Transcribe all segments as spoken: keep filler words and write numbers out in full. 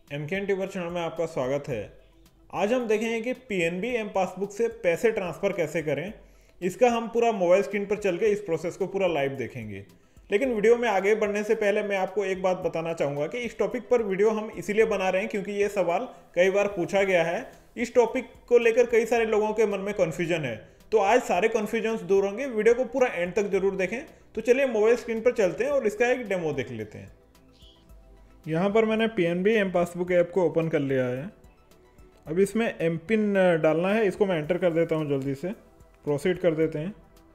M के N tuber channel में आपका स्वागत है। आज हम देखेंगे कि P N B M passbook से पैसे ट्रांसफ़र कैसे करें। इसका हम पूरा मोबाइल स्क्रीन पर चल के इस प्रोसेस को पूरा लाइव देखेंगे। लेकिन वीडियो में आगे बढ़ने से पहले मैं आपको एक बात बताना चाहूँगा कि इस टॉपिक पर वीडियो हम इसीलिए बना रहे हैं क्योंकि ये सवाल कई बार पूछा गया है। इस टॉपिक को लेकर कई सारे लोगों के मन में कन्फ्यूजन है, तो आज सारे कन्फ्यूजन्स दूर होंगे। वीडियो को पूरा एंड तक जरूर देखें। तो चलिए मोबाइल स्क्रीन पर चलते हैं और इसका एक डेमो देख लेते हैं। यहाँ पर मैंने P N B M passbook app को ओपन कर लिया है। अब इसमें एम पिन डालना है, इसको मैं एंटर कर देता हूँ। जल्दी से प्रोसीड कर देते हैं।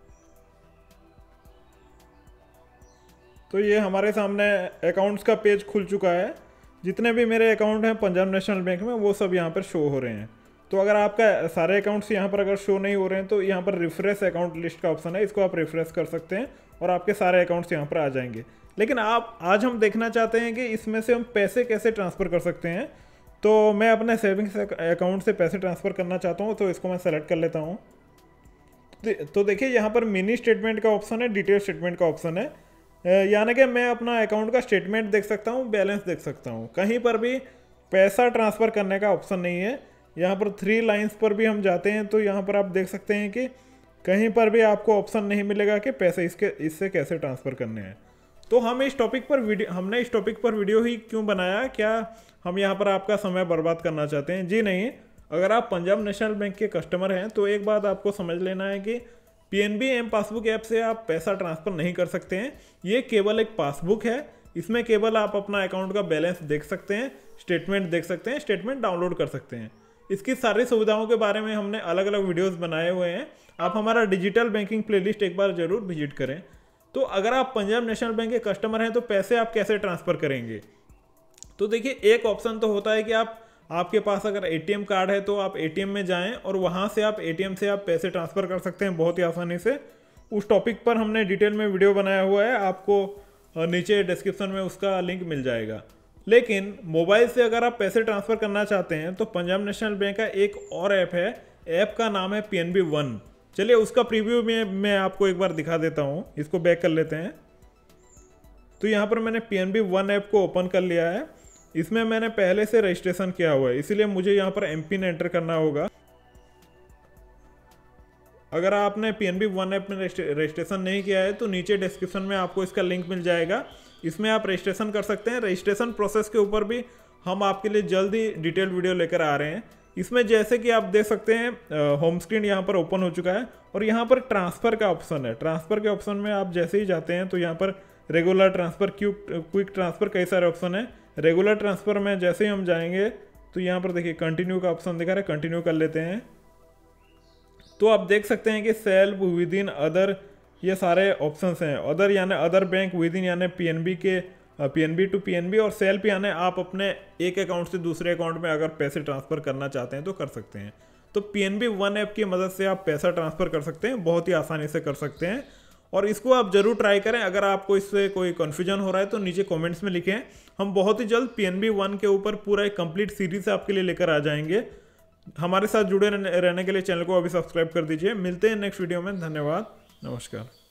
तो ये हमारे सामने अकाउंट्स का पेज खुल चुका है। जितने भी मेरे अकाउंट हैं पंजाब नेशनल बैंक में, वो सब यहाँ पर शो हो रहे हैं। तो अगर आपका सारे अकाउंट्स यहाँ पर अगर शो नहीं हो रहे हैं तो यहाँ पर रिफ्रेश अकाउंट लिस्ट का ऑप्शन है, इसको आप रिफ्रेश कर सकते हैं और आपके सारे अकाउंट्स यहाँ पर आ जाएंगे। लेकिन आप आज हम देखना चाहते हैं कि इसमें से हम पैसे कैसे ट्रांसफ़र कर सकते हैं। तो मैं अपने सेविंग्स अकाउंट से पैसे ट्रांसफ़र करना चाहता हूँ, तो इसको मैं सेलेक्ट कर लेता हूँ। तो देखिए यहाँ पर मिनी स्टेटमेंट का ऑप्शन है, डिटेल स्टेटमेंट का ऑप्शन है। यानी कि मैं अपना अकाउंट का स्टेटमेंट देख सकता हूँ, बैलेंस देख सकता हूँ। कहीं पर भी पैसा ट्रांसफ़र करने का ऑप्शन नहीं है। यहाँ पर थ्री लाइंस पर भी हम जाते हैं तो यहाँ पर आप देख सकते हैं कि कहीं पर भी आपको ऑप्शन नहीं मिलेगा कि पैसे इसके इससे कैसे ट्रांसफ़र करने हैं। तो हम इस टॉपिक पर वीडियो हमने इस टॉपिक पर वीडियो ही क्यों बनाया? क्या हम यहाँ पर आपका समय बर्बाद करना चाहते हैं? जी नहीं। अगर आप पंजाब नेशनल बैंक के कस्टमर हैं तो एक बात आपको समझ लेना है कि P N B M passbook app से आप पैसा ट्रांसफ़र नहीं कर सकते हैं। ये केवल एक पासबुक है। इसमें केवल आप अपना अकाउंट का बैलेंस देख सकते हैं, स्टेटमेंट देख सकते हैं, स्टेटमेंट डाउनलोड कर सकते हैं। इसकी सारी सुविधाओं के बारे में हमने अलग अलग वीडियोस बनाए हुए हैं। आप हमारा डिजिटल बैंकिंग प्लेलिस्ट एक बार जरूर विजिट करें। तो अगर आप पंजाब नेशनल बैंक के कस्टमर हैं तो पैसे आप कैसे ट्रांसफ़र करेंगे? तो देखिए, एक ऑप्शन तो होता है कि आप आपके पास अगर ए टी एम कार्ड है तो आप ए टी एम में जाएं और वहां से आप ए टी एम से आप पैसे ट्रांसफ़र कर सकते हैं बहुत ही आसानी से। उस टॉपिक पर हमने डिटेल में वीडियो बनाया हुआ है, आपको नीचे डिस्क्रिप्शन में उसका लिंक मिल जाएगा। लेकिन मोबाइल से अगर आप पैसे ट्रांसफ़र करना चाहते हैं तो पंजाब नेशनल बैंक का एक और ऐप है। ऐप का नाम है पी एन बी वन। चलिए उसका प्रीव्यू में मैं आपको एक बार दिखा देता हूँ। इसको बैक कर लेते हैं। तो यहाँ पर मैंने P N B one app को ओपन कर लिया है। इसमें मैंने पहले से रजिस्ट्रेशन किया हुआ है, इसीलिए मुझे यहाँ पर एम पिन एंटर करना होगा। अगर आपने P N B one app में रजिस्ट्रेशन नहीं किया है तो नीचे डिस्क्रिप्शन में आपको इसका लिंक मिल जाएगा। इसमें आप रजिस्ट्रेशन कर सकते हैं। रजिस्ट्रेशन प्रोसेस के ऊपर भी हम आपके लिए जल्द ही डिटेल वीडियो लेकर आ रहे हैं। इसमें जैसे कि आप देख सकते हैं होम स्क्रीन यहाँ पर ओपन हो चुका है और यहाँ पर ट्रांसफ़र का ऑप्शन है। ट्रांसफ़र के ऑप्शन में आप जैसे ही जाते हैं तो यहाँ पर रेगुलर ट्रांसफ़र, क्विक ट्रांसफ़र, कई सारे ऑप्शन है। रेगुलर ट्रांसफ़र में जैसे ही हम जाएंगे तो यहाँ पर देखिए कंटिन्यू का ऑप्शन दिखा रहा है, कंटिन्यू कर लेते हैं। तो आप देख सकते हैं कि सेल्फ, विद इन, अदर, ये सारे ऑप्शंस हैं। अदर यानी अदर बैंक, विद इन यानी पी एन बी के P N B to P N B, और सेल्फ यानी आप अपने एक अकाउंट से दूसरे अकाउंट में अगर पैसे ट्रांसफ़र करना चाहते हैं तो कर सकते हैं। तो P N B one app की मदद से आप पैसा ट्रांसफ़र कर सकते हैं, बहुत ही आसानी से कर सकते हैं। और इसको आप ज़रूर ट्राई करें। अगर आपको इससे कोई कन्फ्यूजन हो रहा है तो नीचे कमेंट्स में लिखें। हम बहुत ही जल्द पी एन बी वन के ऊपर पूरा एक कंप्लीट सीरीज आपके लिए लेकर आ जाएंगे। हमारे साथ जुड़े रहने के लिए चैनल को अभी सब्सक्राइब कर दीजिए। मिलते हैं नेक्स्ट वीडियो में। धन्यवाद, नमस्कार।